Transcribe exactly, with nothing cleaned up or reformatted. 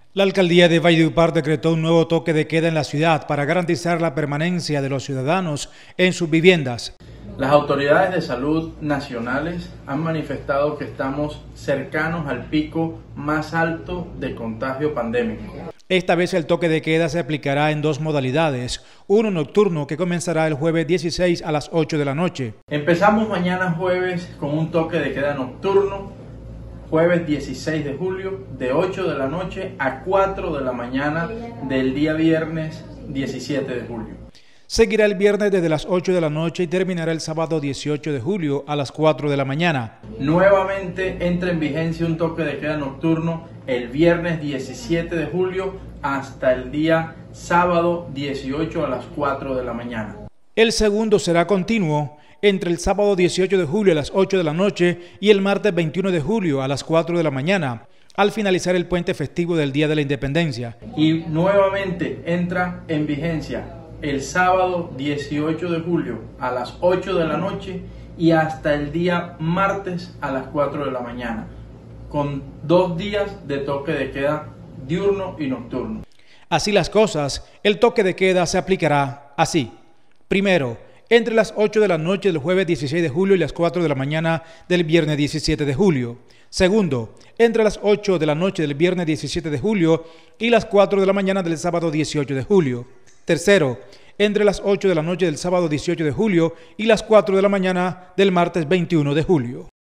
La alcaldía de Valledupar decretó un nuevo toque de queda en la ciudad para garantizar la permanencia de los ciudadanos en sus viviendas. Las autoridades de salud nacionales han manifestado que estamos cercanos al pico más alto de contagio pandémico. Esta vez el toque de queda se aplicará en dos modalidades, uno nocturno que comenzará el jueves dieciséis a las ocho de la noche. Empezamos mañana jueves con un toque de queda nocturno, jueves dieciséis de julio, de ocho de la noche a cuatro de la mañana del día viernes diecisiete de julio. Seguirá el viernes desde las ocho de la noche y terminará el sábado dieciocho de julio a las cuatro de la mañana. Nuevamente entra en vigencia un toque de queda nocturno el viernes diecisiete de julio hasta el día sábado dieciocho a las cuatro de la mañana. El segundo será continuo entre el sábado dieciocho de julio a las ocho de la noche y el martes veintiuno de julio a las cuatro de la mañana, al finalizar el puente festivo del Día de la Independencia. Y nuevamente entra en vigencia el sábado dieciocho de julio a las ocho de la noche y hasta el día martes a las cuatro de la mañana, con dos días de toque de queda diurno y nocturno. Así las cosas, el toque de queda se aplicará así. Primero, entre las ocho de la noche del jueves dieciséis de julio y las cuatro de la mañana del viernes diecisiete de julio. Segundo, entre las ocho de la noche del viernes diecisiete de julio y las cuatro de la mañana del sábado dieciocho de julio. Tercero, entre las ocho de la noche del sábado dieciocho de julio y las cuatro de la mañana del martes veintiuno de julio.